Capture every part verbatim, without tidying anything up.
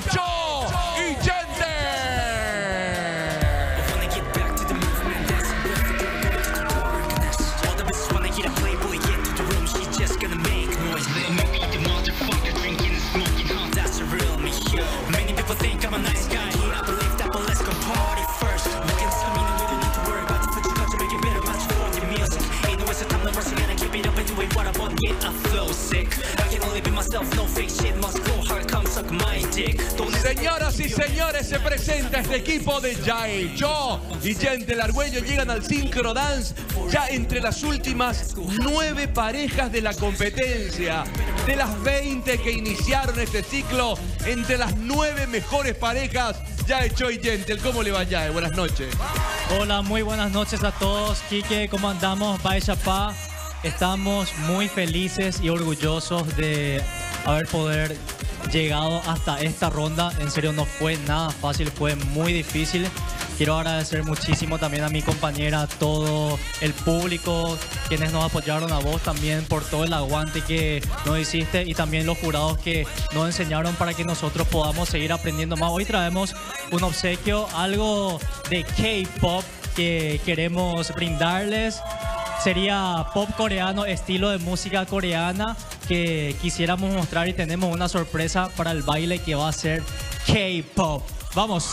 Cho y Gente. Señoras y señores, se presenta este equipo de Jae Cho y Gente el Argüello. Llegan al Synchro Dance ya entre las últimas nueve parejas de la competencia. De las veinte que iniciaron este ciclo, entre las nueve mejores parejas, Jae Cho y Gente. ¿Cómo le va, Jae? Buenas noches. Hola, muy buenas noches a todos. Quique, ¿cómo andamos? Bye, Chapá. Estamos muy felices y orgullosos de haber poder llegado hasta esta ronda. En serio, no fue nada fácil, fue muy difícil. Quiero agradecer muchísimo también a mi compañera, a todo el público, quienes nos apoyaron, a vos también por todo el aguante que nos hiciste y también los jurados que nos enseñaron para que nosotros podamos seguir aprendiendo más. Hoy traemos un obsequio, algo de K-pop que queremos brindarles. Sería pop coreano, estilo de música coreana que quisiéramos mostrar y tenemos una sorpresa para el baile que va a ser K-pop. ¡Vamos!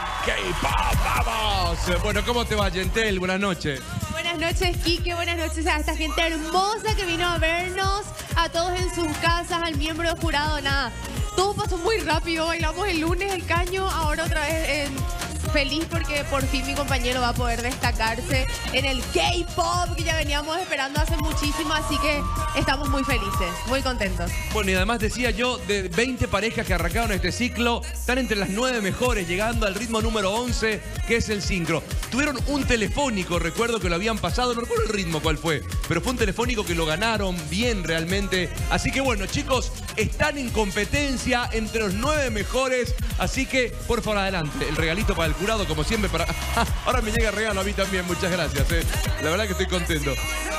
K-pop, vamos. Bueno, ¿cómo te va, Gentel? Buenas noches. Buenas noches, Quique. Buenas noches a esta gente hermosa que vino a vernos, a todos en sus casas, al miembro del jurado. Nada, todo pasó muy rápido. Bailamos el lunes el caño, ahora otra vez en... Feliz porque por fin mi compañero va a poder destacarse en el K-pop que ya veníamos esperando hace muchísimo, así que estamos muy felices, muy contentos. Bueno, y además decía yo, de veinte parejas que arrancaron este ciclo, están entre las nueve mejores, llegando al ritmo número once, que es el sincro. Tuvieron un telefónico, recuerdo que lo habían pasado, no recuerdo el ritmo cuál fue, pero fue un telefónico que lo ganaron bien realmente. Así que bueno, chicos, están en competencia entre los nueve mejores, así que por favor adelante, el regalito para el jurado, como siempre, para... Ahora me llega el regalo a mí también, muchas gracias, ¿eh? La verdad que estoy contento.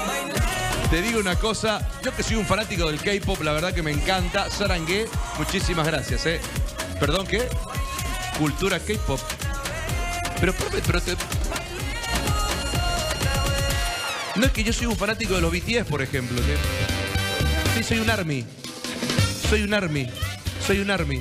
Te digo una cosa, yo que soy un fanático del K-pop, la verdad que me encanta. Sarangué, muchísimas gracias, ¿eh? ¿Perdón, qué? Cultura K-pop. Pero, pero te... No es que yo soy un fanático de los B T S, por ejemplo, ¿sí? Sí, soy un ARMY. Soy un ARMY. Soy un ARMY.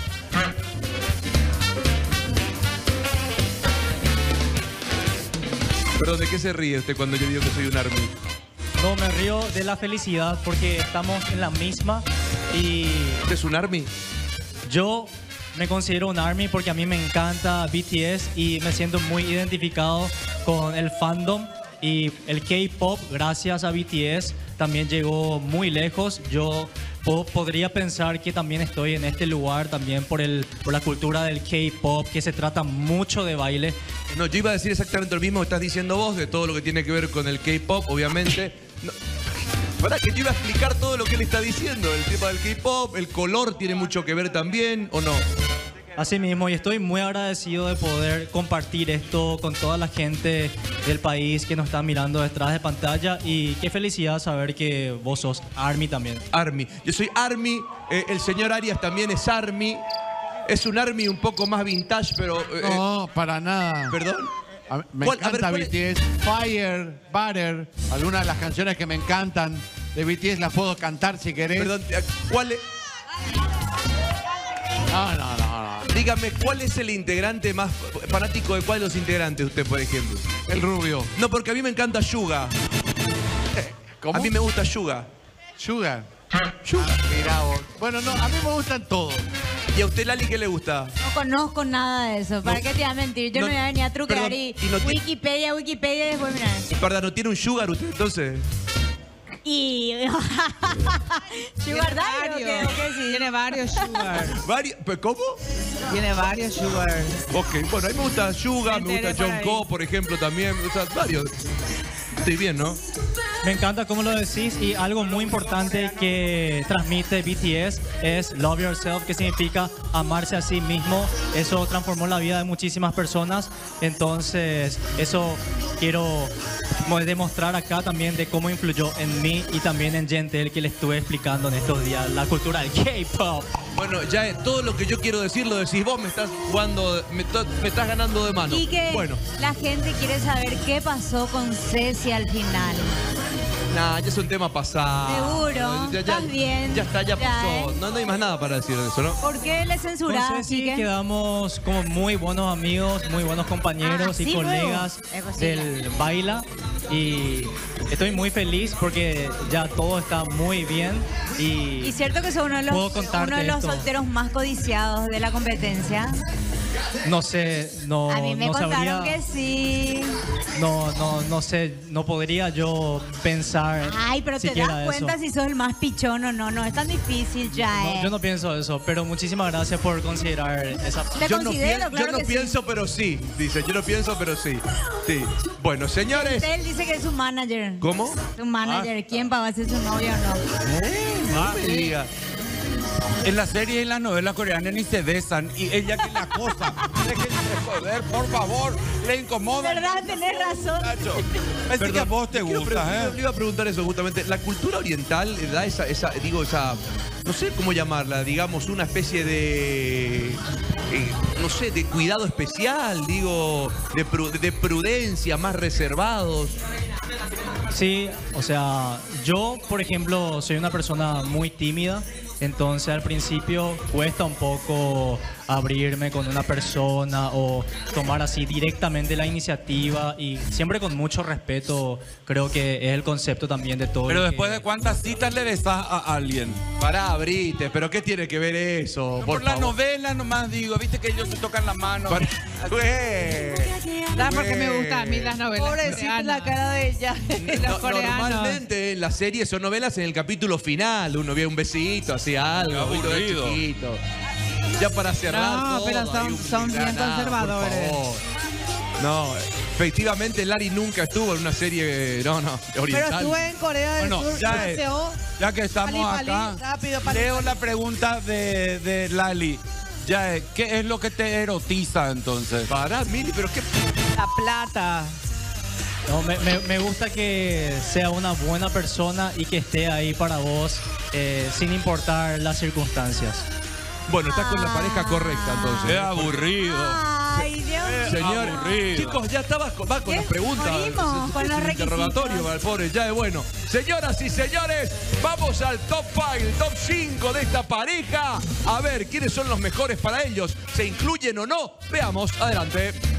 Perdón, ¿de qué se ríe usted cuando yo digo que soy un ARMY? No, me río de la felicidad porque estamos en la misma y... ¿Usted es un ARMY? Yo me considero un ARMY porque a mí me encanta B T S y me siento muy identificado con el fandom. Y el K-pop, gracias a B T S, también llegó muy lejos. Yo po podría pensar que también estoy en este lugar también por, el, por la cultura del K-pop, que se trata mucho de baile. No, yo iba a decir exactamente lo mismo que estás diciendo vos, de todo lo que tiene que ver con el K-pop, obviamente. No, para que yo iba a explicar todo lo que él está diciendo, el tema del K-pop, el color tiene mucho que ver también, ¿o no? Así mismo, y estoy muy agradecido de poder compartir esto con toda la gente del país que nos está mirando detrás de pantalla. Y qué felicidad saber que vos sos ARMY también. ARMY. Yo soy ARMY, eh, el señor Arias también es ARMY. Es un ARMY un poco más vintage, pero... Eh, no, para nada. ¿Perdón? A, me ¿Cuál, encanta a ver, B T S. Fire, Butter, algunas de las canciones que me encantan de B T S las puedo cantar si querés. Perdón, ¿cuál es...? No, no, no, no. Dígame, ¿cuál es el integrante más fanático de cuál de los integrantes usted, por ejemplo? El rubio. No, porque a mí me encanta Suga. ¿Cómo? A mí me gusta Suga. Sugar. Suga. Ah, mirá vos. Bueno, no, a mí me gustan todos. ¿Y a usted, Lali, qué le gusta? No conozco nada de eso. ¿Para No, qué te iba a mentir? Yo no, no, me voy a venir a truquear perdón, y, y no te- Wikipedia, Wikipedia y después mirar. Y perdón, ¿no tiene un Sugar usted entonces? Y... ¿Sugar Daddy o qué? ¿O qué sí? Tiene varios sugar. Vari- ¿Pero ¿Cómo? Tiene varios sugar. Ok, bueno, a mí me gusta Suga, me Me gusta enteré por John ahí. Co, por ejemplo, también. O sea, varios. Estoy bien, ¿no? Me encanta cómo lo decís y algo muy importante que transmite B T S es Love Yourself, que significa amarse a sí mismo. Eso transformó la vida de muchísimas personas. Entonces, eso quiero como demostrar acá también de cómo influyó en mí y también en Gentel, que le estuve explicando en estos días la cultura del K-pop. Bueno, ya es todo lo que yo quiero decir lo decís vos, me estás jugando, me, to- me estás ganando de mano. Y que Bueno, la gente quiere saber qué pasó con Ceci al final. nada, ya es un tema pasado. Seguro, Ya, ya- estás bien, Ya está, ya, ya pasó. es. No, no hay más nada para decir de eso, ¿no? ¿Por qué le Con censuraron, Ceci Quique? quedamos como muy buenos amigos, muy buenos compañeros Ah, y sí, colegas luego. Es posible. del Baila. Y estoy muy feliz porque ya todo está muy bien. Y, Y cierto que son uno de Puedo los, contarte uno de los esto. solteros más codiciados de la competencia. no sé, no, A mí me no contaron sabría, que sí. no, no, no sé, no podría yo pensar Ay, pero te siquiera das cuenta eso. si sos el más pichón o no. No es tan difícil ya, No, eh. yo no pienso eso, pero muchísimas gracias por considerar esa. Te Yo no, considero, pien- claro yo no que pienso, pero sí. Dice, yo no pienso, pero sí. Sí. Bueno, sí. señores. Él dice que es su manager. ¿Cómo? Su manager. ¿Quién va a ser su novio o no? No me diga. En la serie y en la novela coreana ni se besan y ella que la cosa. Déjense joder, por favor, le incomoda. ¿Verdad? Tenés razón. Nacho. Parece que a Perdón, vos te yo quiero gusta, pre- ¿eh? Le iba a preguntar eso justamente. La cultura oriental le da esa, esa, digo, esa, no sé cómo llamarla, digamos, una especie de, eh, no sé, de cuidado especial, digo, de, pru- de prudencia, más reservados. Sí, o sea, yo, por ejemplo, soy una persona muy tímida, entonces al principio cuesta un poco abrirme con una persona o tomar así directamente la iniciativa y siempre con mucho respeto, creo que es el concepto también de todo. Pero lo después que- de cuántas citas le besás a alguien. Pará, abrite, pero ¿qué tiene que ver eso? Por, la favor? novela nomás digo, viste que ellos se tocan la mano. Pará. Güey. ¿Sabes por qué me gustan a mí las novelas? Pobrecita la cara de ella. Los No, coreanos. normalmente en las series son novelas en el capítulo final. Uno ve un besito, así algo, Qué uno ve aburrido. chiquito. Ya para cerrar. No, todo, pero son- hay un- son bien nada, por conservadores. favor. No, efectivamente Lari nunca estuvo en una serie, no, no, Pero oriental. estuve en Corea del Bueno, Sur. ya es. paseo. Ya que estamos Palí, palí, acá, rápido, palí, leo palí. la pregunta de, de Lali. Ya, eh, ¿qué es lo que te erotiza entonces? Pará, Mili, pero qué. La plata. No, me, me- me gusta que sea una buena persona y que esté ahí para vos eh, sin importar las circunstancias. Bueno, estás con la pareja correcta entonces. Qué aburrido. Ay, Dios mío. Señor, aburrido. chicos, ya estabas con, va con ¿Qué? las preguntas. Morimos Es- con es los un requisitos. interrogatorio para el pobre, ya es bueno. Señoras y señores, vamos al top cinco, el top cinco de esta pareja. A ver, ¿quiénes son los mejores para ellos? ¿Se incluyen o no? Veamos, adelante.